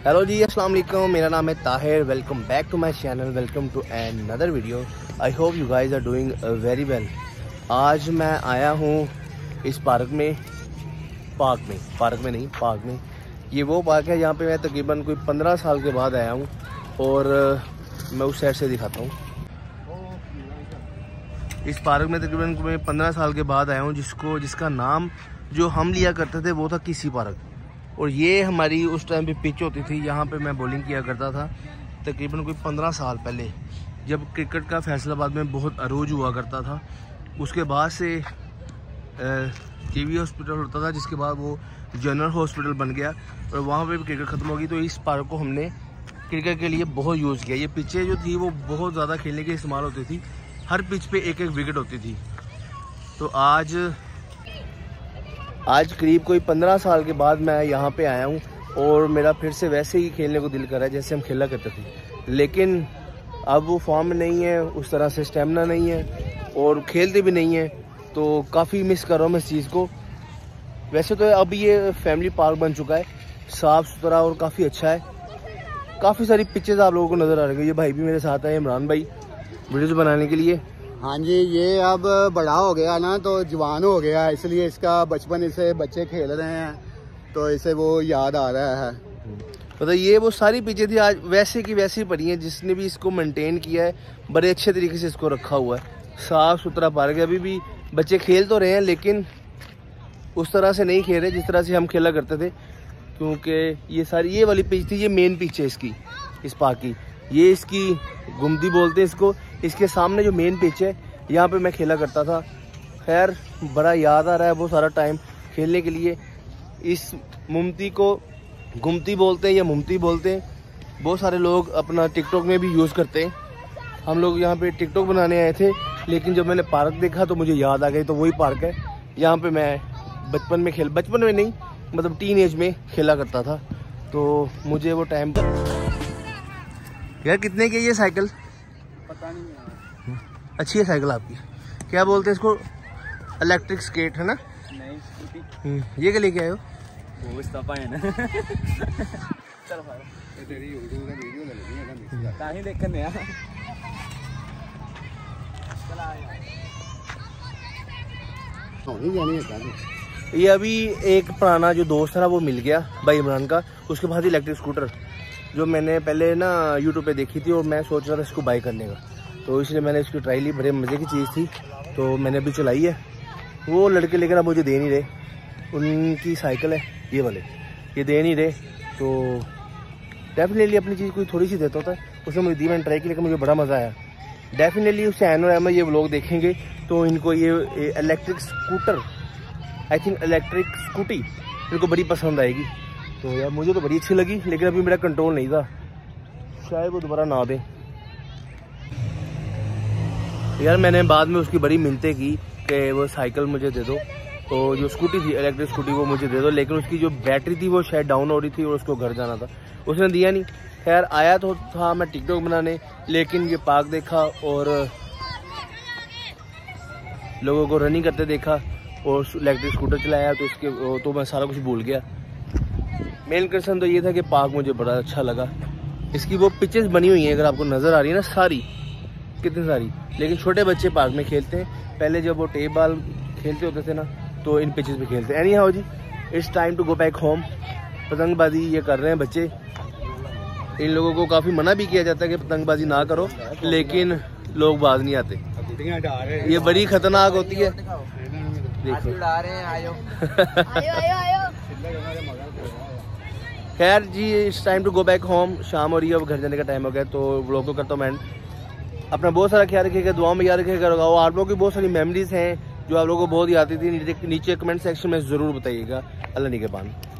Hello जी, अस्सलाम वालेकुम। मेरा नाम है Tahir. Welcome back to my channel, welcome to another video. I hope you guys are doing very well. आज मैं आया हूँ इस पार्क में ये वो पार्क है जहाँ पे मैं तकरीबन कोई 15 साल के बाद आया हूँ और मैं उस साइड से दिखाता हूँ। इस पार्क में तकरीबन मैं 15 साल के बाद आया हूँ जिसका नाम जो हम लिया करते थे वो था किसी पार्क। और ये हमारी उस टाइम पे पिच होती थी, यहाँ पे मैं बॉलिंग किया करता था तकरीबन कोई 15 साल पहले, जब क्रिकेट का फैसलाबाद में बहुत अरूज हुआ करता था। उसके बाद से टीवी हॉस्पिटल होता था, जिसके बाद वो जनरल हॉस्पिटल बन गया और वहाँ पे भी क्रिकेट ख़त्म हो गई। तो इस पार्क को हमने क्रिकेट के लिए बहुत यूज़ किया। ये पिचें जो थी वो बहुत ज़्यादा खेलने के इस्तेमाल होती थी, हर पिच पे एक एक विकेट होती थी। तो आज करीब कोई 15 साल के बाद मैं यहाँ पे आया हूँ और मेरा फिर से वैसे ही खेलने को दिल कर रहा है जैसे हम खेला करते थे। लेकिन अब वो फॉर्म नहीं है, उस तरह से स्टेमिना नहीं है और खेलते भी नहीं है, तो काफ़ी मिस कर रहा हूँ मैं इस चीज़ को। वैसे तो अब ये फैमिली पार्क बन चुका है, साफ़ सुथरा और काफ़ी अच्छा है। काफ़ी सारी पिक्चर्स आप लोगों को नज़र आ रही है। ये भाई भी मेरे साथ है, इमरान भाई, वीडियोज़ बनाने के लिए। हाँ जी, ये अब बड़ा हो गया ना, तो जवान हो गया, इसलिए इसका बचपन इसे बच्चे खेल रहे हैं तो इसे वो याद आ रहा है। तो ये वो सारी पिचें थी, आज वैसे की वैसी पड़ी हैं। जिसने भी इसको मेंटेन किया है बड़े अच्छे तरीके से इसको रखा हुआ है। साफ़ सुथरा पार्क है। अभी भी बच्चे खेल तो रहे हैं लेकिन उस तरह से नहीं खेल रहे जिस तरह से हम खेला करते थे, क्योंकि ये वाली पिच थी, ये मेन पिच है इस पार्क की। ये इसकी गुमती बोलते हैं इसको। इसके सामने जो मेन पिच है यहाँ पे मैं खेला करता था। खैर बड़ा याद आ रहा है वो सारा टाइम खेलने के लिए। इस मुमती को गुमती बोलते हैं या मुमती बोलते हैं। बहुत सारे लोग अपना टिकटॉक में भी यूज़ करते हैं। हम लोग यहाँ पे टिकटॉक बनाने आए थे, लेकिन जब मैंने पार्क देखा तो मुझे याद आ गई। तो वही पार्क है, यहाँ पे मैं बचपन में नहीं मतलब टीन एज में खेला करता था। तो मुझे वो टाइम यार कितने की ये साइकिल पता नहीं यार। अच्छी है साइकिल आपकी। क्या बोलते हैं इसको? इलेक्ट्रिक स्केट है ना? नहीं, ये क्या लेके आए हो? वो इस्ताफा है ना। चल भाई, तेरी वीडियो ले लेंगे ना, कहीं देख कर नया। ये अभी एक पुराना जो दोस्त है ना वो मिल गया भाई इमरान का। उसके बाद इलेक्ट्रिक स्कूटर जो मैंने पहले ना यूट्यूब पे देखी थी और मैं सोच रहा था इसको बाय करने का, तो इसलिए मैंने इसकी ट्राई ली। बड़े मज़े की चीज़ थी तो मैंने अभी चलाई है। वो लड़के लेकर अब मुझे दे नहीं रहे, उनकी साइकिल है ये वाले, ये दे नहीं रहे। तो डेफिनेटली अपनी चीज़ कोई थोड़ी सी देता होता है, उसने मुझे दी, मैंने ट्राई की, लेकिन मुझे बड़ा मज़ा आया। डेफिनेटली उस चैनल में ये व्लॉग देखेंगे तो इनको ये electric scooter, I think electric scooty इनको बड़ी पसंद आएगी। तो यार मुझे तो बड़ी अच्छी लगी, लेकिन अभी मेरा कंट्रोल नहीं था, शायद वो दोबारा ना दे। यार मैंने बाद में उसकी बड़ी मिन्नतें की कि वो साइकिल मुझे दे दो, तो जो स्कूटी थी इलेक्ट्रिक स्कूटी वो मुझे दे दो, लेकिन उसकी जो बैटरी थी वो शायद डाउन हो रही थी और उसको घर जाना था, उसने दिया नहीं। खैर आया तो था मैं टिकटॉक बनाने, लेकिन ये पार्क देखा और लोगों को रनिंग करते देखा और इलेक्ट्रिक स्कूटर चलाया तो मैं सारा कुछ भूल गया। मेन कंसर्न तो ये था कि पार्क मुझे बड़ा अच्छा लगा। इसकी वो पिचेस बनी हुई हैं, अगर आपको नज़र आ रही है ना, सारी कितनी सारी, लेकिन छोटे बच्चे पार्क में खेलते हैं। पहले जब वो टेप बॉल खेलते होते थे ना तो इन पिचेस पे खेलते हैं। एनी हाउ जी, it's time to go back home. पतंगबाजी ये कर रहे हैं बच्चे। इन लोगों को काफ़ी मना भी किया जाता है कि पतंगबाजी ना करो, लेकिन लोग बाज नहीं आते। ये बड़ी खतरनाक होती है। देखो खैर जी, it's time to go back home. शाम हो रही है, अब घर जाने का टाइम हो गया, तो व्लॉग को करता हूँ मैं। अपना बहुत सारा ख्याल रखिएगा, दुआ में याद रखिएगा। आप लोगों की बहुत सारी मेमोरीज हैं जो आप लोगों को बहुत याद आती थी, नीचे कमेंट सेक्शन में ज़रूर बताइएगा। अल्लाह निगहबान।